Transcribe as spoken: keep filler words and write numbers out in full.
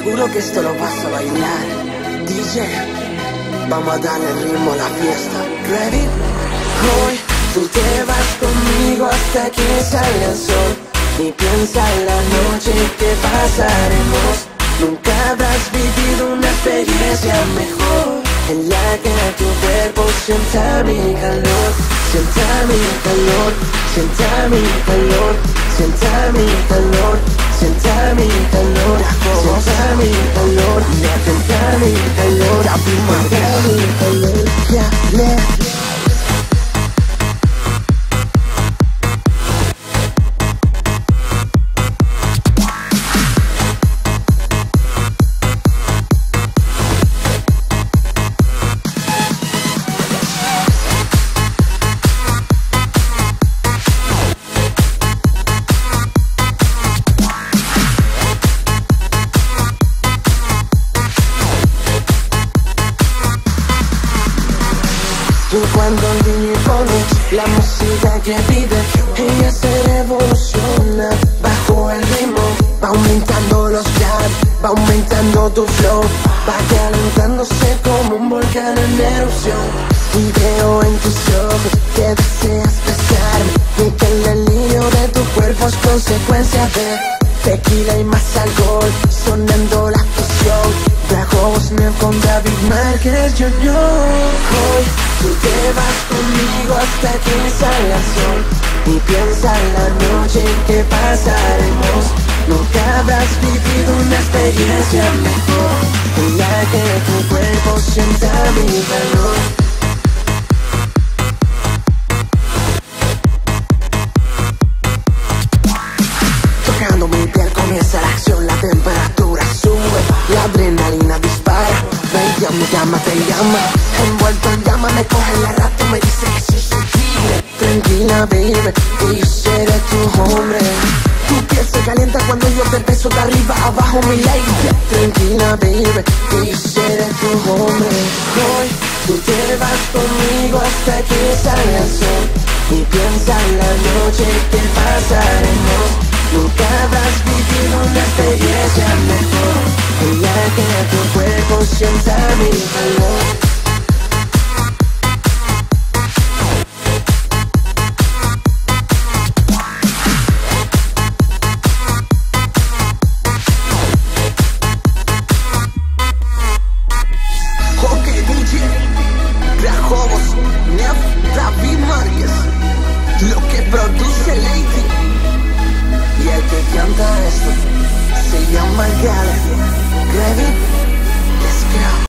Seguro que esto lo vas a bailar. D J, vamos a darle ritmo a la fiesta. Ready? Hoy tú te vas conmigo hasta que salga el sol. Y piensa en la noche que pasaremos. Nunca habrás vivido una experiencia mejor, en la que tu cuerpo sienta mi calor, sienta mi calor, sienta mi calor, sienta mi calor, sienta mi calor, sienta mi calor, sienta mi calor, sienta mi calor, ya, ya. Tú cuando el D J pone la música que pide, ella se revoluciona bajo el ritmo. Va aumentando los jazz, va aumentando tu flow, va calentándose como un volcán en erupción. Y veo en tus ojos que deseas besarme, y que el delirio de tu cuerpo es consecuencia de tequila y más alcohol, sonando la fusión. Trajos con David Márquez, yo, yo. Hoy tú te vas conmigo hasta que salga el sol. Y piensa en la noche que pasaremos. Nunca habrás vivido una experiencia mejor, en la que tu cuerpo sienta mi calor. Tocando mi piel comienza la acción, la temperatura sube, la adrenalina dispara. Ven, ya mi llama te llama, envuelto en llama me coge la rata, me dice que soy su tigre. Tranquila, baby, que yo seré tu hombre. Tu piel se calienta cuando yo te beso de arriba abajo, mi lady. Tranquila, baby, que yo seré tu hombre. Hoy tú te vas conmigo hasta que salga el sol. Y piensa en la noche que pasaremos. Nunca habrás vivido una experiencia mejor, en la que tu cuerpo sienta mi calor. Ok, D J, Grajobos, Nef, David Márquez, lo que produce Lady. Y el que canta esto se llama Gale. Ready? Let's go.